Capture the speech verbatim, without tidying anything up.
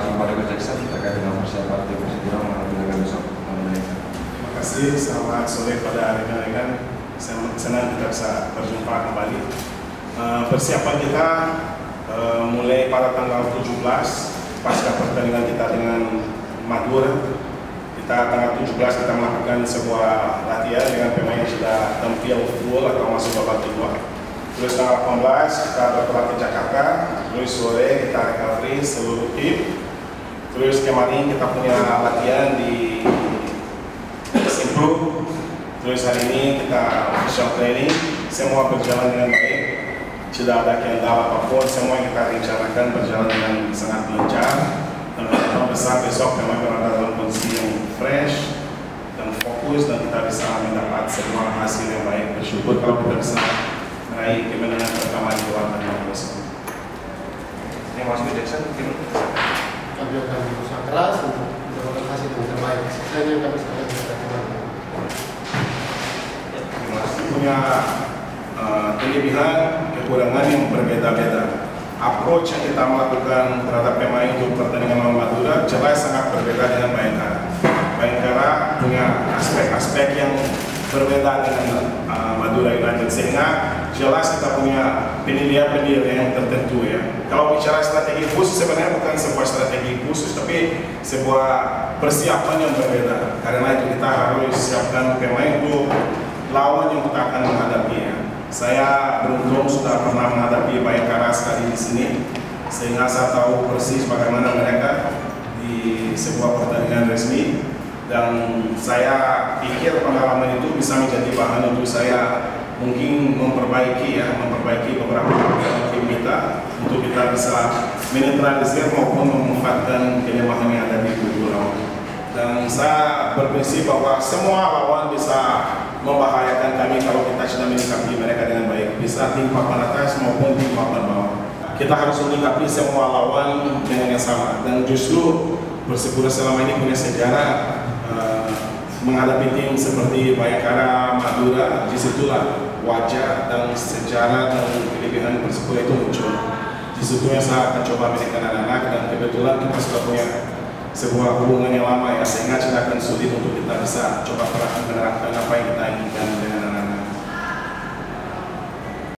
kepada Coach Jackson terkait dengan persiapan tim Persipura menghadapi laga besok. Terima kasih, selamat sore pada hari ini rekan. Saya senang kita bisa berjumpa kembali. Uh, persiapan kita uh, mulai pada tanggal tujuh belas pasca pertandingan kita dengan Madura. Kita tanggal tujuh belas kita melakukan sebuah latihan dengan pemain yang sudah tampil full atau masuk babak kedua. Terus tanggal delapan belas kita bertolak ke Jakarta. Terus sore kita recovery seluruh tim. Terus kemarin kita punya latihan di Simplu. Terus hari ini kita official training. Semua berjalan dengan baik. Tidak ada kendala apapun. Semua yang kita rencanakan berjalan dengan sangat lancar. Dan kita besar besok memang berada dalam kondisi yang fresh dan fokus dan kita bisa mendapat sebuah hasil yang baik. Bersyukur kalau kita bisa meraih kemenangan pertama di luar tanggal besok. Ini Mas Jackson, tim kami akan berusaha keras untuk mendapatkan hasil yang terbaik. Saya yang kami sampaikan kepada punya uh, kelebihan, kekurangan yang berbeda-beda. Approach yang kita melakukan terhadap pemain untuk pertandingan lawan Madura jelas sangat berbeda dengan Bayangkara. Bayangkara punya aspek-aspek yang berbeda dengan uh, Madura United, sehingga jelas kita punya penilaian-penilaian yang tertentu ya. Kalau bicara strategi khusus sebenarnya bukan sebuah strategi khusus, tapi sebuah persiapan yang berbeda. Karena itu kita harus siapkan pemain untuk lawan yang kita akan menghadapi ya. Saya beruntung sudah pernah menghadapi Bayangkara sekali di sini, sehingga saya tahu persis bagaimana mereka di sebuah pertandingan resmi. Dan saya pikir pengalaman itu bisa menjadi bahan untuk saya mungkin memperbaiki ya, memperbaiki beberapa tim kita untuk kita bisa menetralisir maupun memanfaatkan kelemahan yang ada di kubu lawan. Dan saya berprinsip bahwa semua lawan bisa membahayakan kami kalau kita sudah menyikapi mereka dengan baik, bisa tim papan atas maupun tim papan bawah. Kita harus menyikapi semua lawan dengan yang sama, dan justru Persipura selama ini punya sejarah uh, menghadapi tim seperti Bayangkara, Madura. Disitulah wajah dan sejarah dan kelebihan Persipura itu muncul. Disitunya saya akan coba menekan anak-anak, dan kebetulan kita sudah punya sebuah hubungan yang lama ya, sehingga tidak akan sulit untuk kita bisa coba menerapkan apa yang kita inginkan.